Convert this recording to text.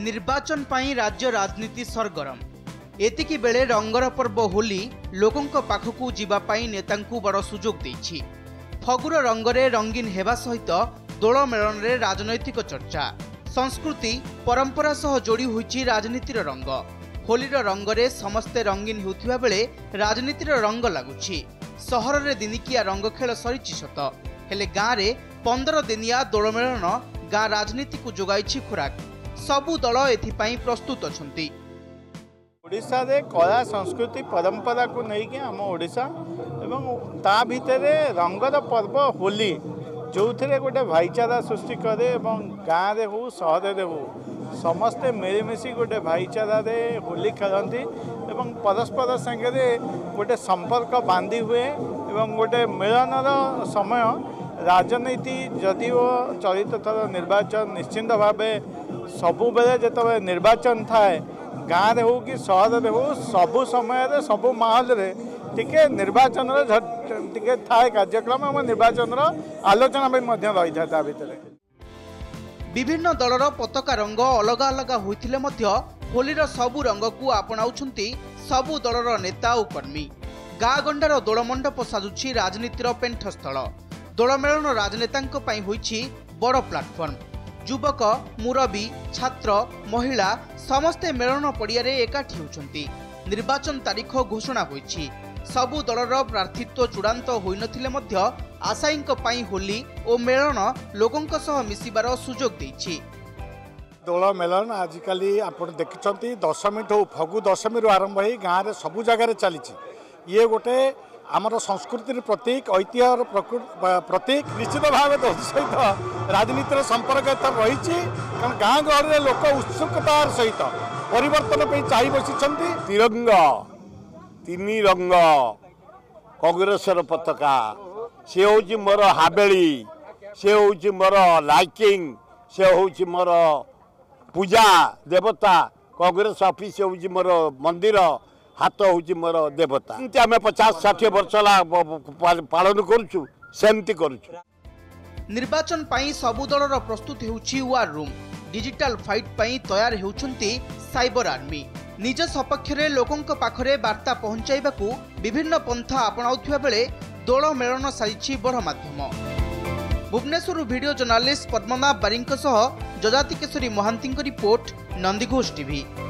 निर्वाचन पाई राज्य राजनीति सरगरम। एतिकी बेले रंगर पर्व होली लोकंक पाखकू जीवा पाई नेतांकू बड़ सुजोग देछि। फगुर रंगरे रंगीन हेबा सहित दोल मेलन रे राजनैतिक चर्चा संस्कृति परंपरा सह जोड़ी होइछि राजनीतिर रंग। होलीर रंगरे समस्ते रंगीन होउथिबा बेले राजनीतिर रंग लागुछि। सहर रे दिनिकिया रंग खेल सरिछि सत, हेले गाँ रे 15 दिनिया दोल मेलन गाँ राजनीति को जोगाइछि खुराक। सबु दल एथिपाई प्रस्तुत अछंती। ओडिशा रे कला संस्कृति परंपरा को नहीं आम ओडिशा एवं ता भितरे रंगर पर्व होली जो थे गोटे भाईचारा सृष्टि करे एवं गाँव रे हो सहर रे हो समस्ते मिलमिशी गोटे भाईचारा रे होली खेलती एवं परस्पर संगे गोटे संपर्क बांधी हुए एवं गोटे मिलनर समय राजनीति जदिओ चलित थर निर्वाचन निश्चिंत भाव सबु बेले जिते निर्वाचन थाए गाँव रे हो कि सहर रे हो सबु समय रे सबु माहौल रे टिके निर्वाचन टिके थाए कार्यक्रम और निर्वाचन आलोचना भी रही था भितर। विभिन्न दलर पताका रंग अलग अलग होइथिले मध्य होलीर सबु रंग को आपणाउछंती सबु दलर नेता और कर्मी। गाँ गंडार दोल मंडप साजुछि राजनीतिर पेंठस्थल। दोल मेलन राजनेतांक पई होइछि बड़ प्लाटफर्म। युवक मुरबी छात्र महिला समस्ते मेलन पड़ियारे एकाठी होउछंती। निर्वाचन तारीख घोषणा होइछि। सबु दलर प्रार्थित्व चूड़ांत होई नथिले मध्य आशायींक पई होली और मेलन लोकंक सह मिसिबार सुजोग दैछि। दोल मेलन आजिकाली आपण देखिछंती दशमी ठो फगु दशमी रु आरंभ होई गाँ रे सबु जगह चली। ये गोटे आमर संस्कृतिर प्रतीक ऐतिह्यर प्रतीक निश्चित भाव सहित राजनीतिर संपर्क रही। कारण गाँ गहली लोक उत्सुकतार सहित परिवर्तन पे चाहि बसी। तिरंगा तीन रंग कांग्रेसर पताका से हूँ मोर हाबेली से हूँ मोर लाइकिंग से हूँ मोर पूजा देवता कांग्रेस ऑफिस हूँ मोर मंदिर हाथ हूँ मोर देवता। आम 50-60 वर्ष पालन करुचु सेमती करुचु। निर्वाचन पाई सबु दलर प्रस्तुत होउछि वार रूम। डिजिटल फाइट पाई तैयार होउछंती साइबर आर्मी। निज सपक्ष रे लोकंक पाखरे वार्ता पहुंचाइबाकू विभिन्न पंथा अपनाउथिबा बेले दोल मेलन साजिछि बड़ माध्यम। भुवनेश्वर वीडियो जर्नालिस्ट पद्मनाभ बारिंक सह जजाति केशरी महांती रिपोर्ट, नंदीघोष टीवी।